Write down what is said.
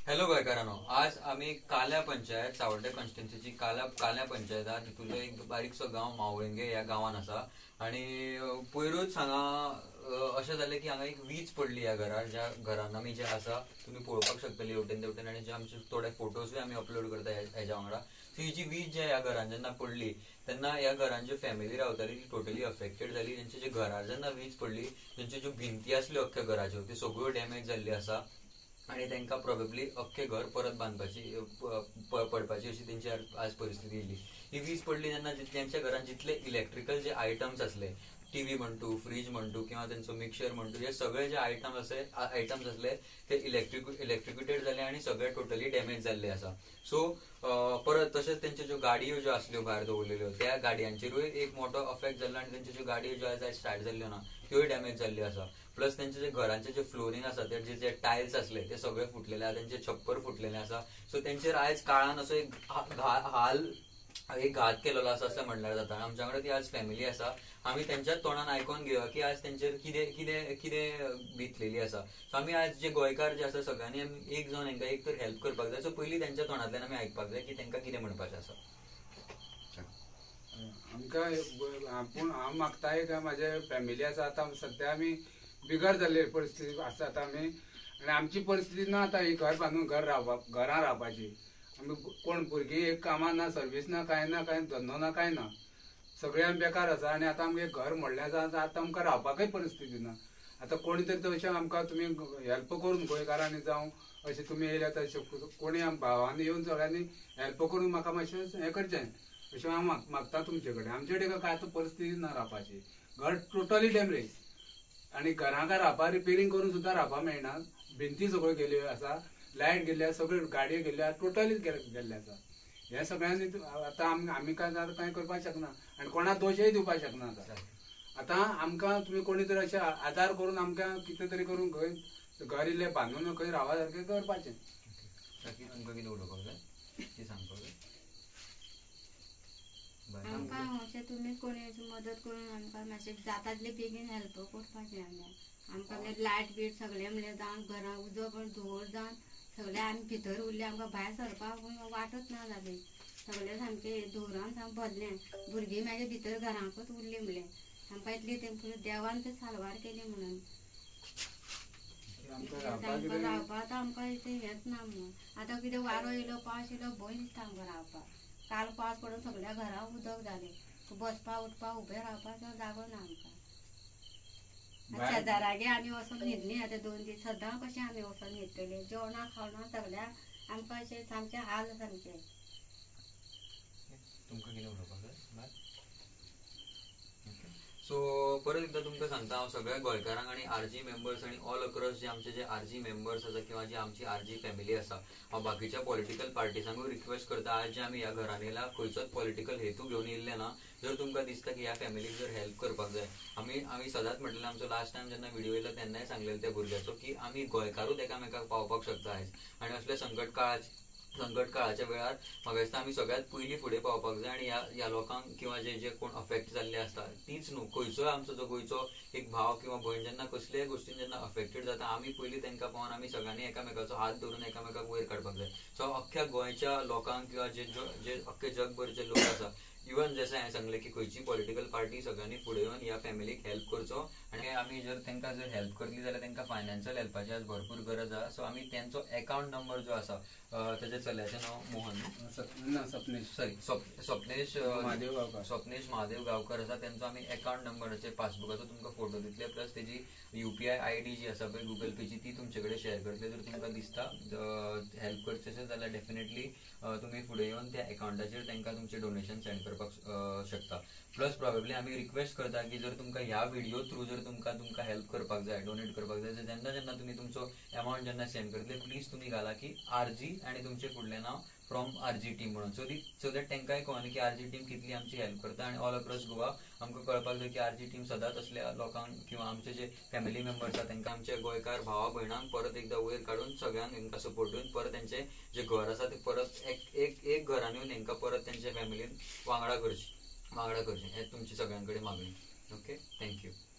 Hello गोंयकारांनो, आज आम्ही काल्या पंचायत सावड्डे कॉन्स्टिट्युन्सीची काल्या पंचायत हा तितूंतलो एक बारीकसो गांव मावळिंगे ह्या गांवान आसा आणि पयरूच हांगा अशें जालें की हांगा एक वीज पडली ह्या घरार, ज्या घरान आमी जे आसा तुमी पळोवपाक शकतली हेवटेन तेवटेन, आणि जे आमचे थोडे फोटोजूय आमी अपलोड करता हेज्या वांगडा. सो ही जी वीज जे ह्या घरान जेन्ना पडली तेन्ना ह्या घरान जी फॅमिली रावताली ती टोटली अफेक्टेड जाली. तेंचे जे घरार जेन्ना वीज पडली तेंच्यो ज्यो भिंती आसल्यो अख्ख्या घराच्यो त्यो सगळ्यो डॅमेज जाल्ल्यो आसा आणि तांकां प्रोबेबली अख्खें घर परत बांदपाची पडपाची अशी तेंची आज परिस्थिती येयली. ही वीज पडली तेन्ना तेंच्या घरान जितले इलेक्ट्रिकल जे आयटम्स आसले, टीव्ही म्हणटू, फ्रीज म्हणटू किंवा तेंचो मिक्सर म्हणटू, हे सगळे जे आयटम्स असले ते इलेक्ट्रिक्युटेड जाले आणि सगळे टोटली डॅमेज जाल्ले आसा. सो परत तशेंच तेंच्यो ज्यो गाडयो ज्यो आसल्यो भायर दवरलेल्यो त्या गाडयांचेरूय एक मोठो अफेक्ट जाल्लो आणि तेंच्यो ज्यो गाडयो ज्यो आयज स्टार्ट जाल्ल्यो ना त्योय डॅमेज जाल्ल्यो आसा. प्लस तेंचे जे घरांचे जे फ्लोरिंग आसा ते जे टायल्स असले ते सगळे फुटलेले आसा, तेंचे छप्पर फुटलेले आसा. सो तेंचेर आयज काळान असो एक घात केलेलो आसा असं म्हणल्यार जाता. आमच्या कडेन ती आज फॅमिली आसा. आमी तेंच्याच तोंडान आयकोन घेवया की आज तेंचेर कितें कितें कितें बितलेली आसा. सो आमी आज जे गोंयकार जे आसा सगळ्यांनी एक जावन हेंकां एक तर हेल्प करपाक जाय. सो पयलीं तेंच्या तोंडांतल्यान आमी आयकपाक जाय की तेंकां कितें म्हणपाचें आसा. पूण हांव मागताय काय म्हाजे फॅमिली आसा आतां सध्या आमी बिगर जाल्ले परिस्थिती आसा आतां आमी, आनी आमची परिस्थिती ना आतां ही घर बांदून घरां रावपाची. आमी कोण भुरगीं एक कामां ना, सर्वीस ना, कांय धंदो ना, कांय ना, सगळे आमी बेकार आसा. आनी आतां आमगे घर मोडलें आसा. आतां आमकां रावपाकय परिस्थिती ना. आतां कोणी तरी तशें आमकां तुमी हेल्प करून गोंयकारांनी जावं अशें तुमी येयल्या तशें कोणी भावांनी येवन सगळ्यांनी हेल्प करून म्हाका मातशें हें करचें अशें हांव मागता तुमचे कडेन. आमचे कडेन काय आतां परिस्थिती ना रावपाची. घर टोटली डॅमेज आणि घरां रावपा रिपेरिंग करून सुद्दां रावपा मेळना. भिंती सगळ्यो गेल्यो आसा, लायट गेल्ल्या, सगळ्यो गाडयो गेल्ल्या, टोटलीच गेल्ले आसा. हे सगळ्यांनी आतां आमी कांय करपाक शकना आनी कोणाक दोशय दिवपाक शकना. आतां आमकां तुमी कोणी तरी अशें आदार करून आमकां कितें तरी करून खंय घर इल्लें बांदून खंय रावा सारकें करपाचें. आमकां कितें उलोवपाक जाय ती सांगपाक जाय. आमकां अशें तुमी कोणी मदत करून आमकां मातशें जाता तितले बेगीन हेल्प करपाचें. आमकां लायट बीट सगळें म्हणल्यार जावन घरां उजो पण धुंवर जावन सगळे आमी भितर उरले. आमकां भायर सरपाक वाटच ना जाली. सगळें सामकें धुंवरान सामकें भरलें. भुरगीं म्हाजे भितर घरांकूच उरलीं म्हणलें. आमकां इतली देवान तें सालवार केली म्हणून रावपाक आमकां हेंच ना म्हणून. आतां कितें वारो येयलो, पावस येयलो, भंय दिसता आमकां रावपाक. काल पावस पडून सगळ्या घरां उदक जालें. बसपा उठपा उबें रावपाचो जागो ना आमकां. शेजारागे आमी वचून न्हिदलीं. आतां 2 दीस सदां कशें आमी वचून न्हिदतलीं. जेवणा खावणा सगळ्याक आमकां अशें सामकें हाल सामकें. तुमकां कितें उलोवपाक जाय? सो परत एकदा तुमकां सांगता हांव सगळ्या गोंयकारांक आनी आरजी मेंबर्स आनी ऑल अक्रॉस जे आमचे जे आरजी मेंबर्स आसा किंवा जी आमची आरजी फॅमिली आसा, हांव बाकीच्या पॉलिटिकल पार्टीसांकूय रिक्वेस्ट करता आज जे आमी ह्या घरान येयला खंयचोच पॉलिटिकल हेतू घेवन येयल्ले ना. जर तुमकां दिसता की ह्या फॅमिलीक जर हेल्प करपाक जाय, आमी सदांच म्हटलेलें, आमचो लास्ट टायम जेन्ना व्हिडिओ येयलो तेन्नाय सांगलेलो त्या भुरग्याचो की आमी गोंयकारूच एकामेकाक पावपाक शकता आयज. आनी असल्या संकट काळाच्या वेळार म्हाका दिसता आमी सगळ्यात पयलीं फुडें पावपाक जाय. आनी ह्या लोकांक किंवा जे कोण अफेक्ट जाल्ले आसता तीच न्हू, खंयचोय आमचो जो गोंयचो एक भाव किंवा भयण जेन्ना कसलेय गोश्टीन जेन्ना अफेक्टेड जाता आमी पयलीं तांकां पावन आमी सगळ्यांनी एकामेकाचो हात धरून एकामेकाक वयर काडपाक जाय. सो अख्ख्या गोंयच्या लोकांक किंवा जे अख्खे जगभरचे लोक आसा, इवन जशें हांवें सांगलें की खंयची पॉलिटिकल पार्टी सगळ्यांनी फुडें येवन ह्या फॅमिलीक हेल्प करचो. आनी आमी जर तांकां जर हेल्प करतली जाल्यार तांकां फायनान्शियल हेल्पाची आज भरपूर गरज आसा. सो आमी तेंचो अकाउंट नंबर जो आसा, तेजे चल्याचें नांव मोहन स्वप्नेश महादेव गांवकर आसा, तेंचो आमी अकाउंट नंबराचेर पासबुकाचो तुमकां फोटो दितले. प्लस तेजी UPI ID जी आसा पळय गुगल पेची ती तुमचे कडेन शेअर करतले. जर तुमकां दिसता हेल्प करचें जाल्यार डेफिनेटली तुमी फुडें येवन त्या अकाउंटाचेर तांकां तुमचे डोनेशन सेंड करपाक शकता. प्लस प्रोबेबली आमी रिक्वेस्ट करता की जर तुमकां ह्या व्हिडिओ थ्रू जर तुमकां हेल्प करपाक जाय, डोनेट करपाक जाय, जेन्ना तुमी तुमचो अमाउंट जेन्ना सेंड करतले प्लीज तुमी घाला की RG आनी तुमचें फुडलें नांव फ्रॉम RG टीम म्हणून. सो दॅट तांकांय कळना की RG टीम कितली आमची हेल्प करता. आनी ऑल अक्रॉस गोवा आमकां कळपाक जाय की RG टीम सदांच असल्या लोकांक किंवा आमचे जे फॅमिली मेंबर्स आसा तांकां आमचे गोंयकार भावा भयणांक परत एकदा वयर काडून सगळ्यांक तांकां सपोर्ट दिवन परत तेंचे जे घर आसा ते परत एक घरान येवन तांकां परत तेंचे फॅमिलीन वांगडा करचें हें तुमची सगळ्यां कडेन मागणी. Okay, thank you.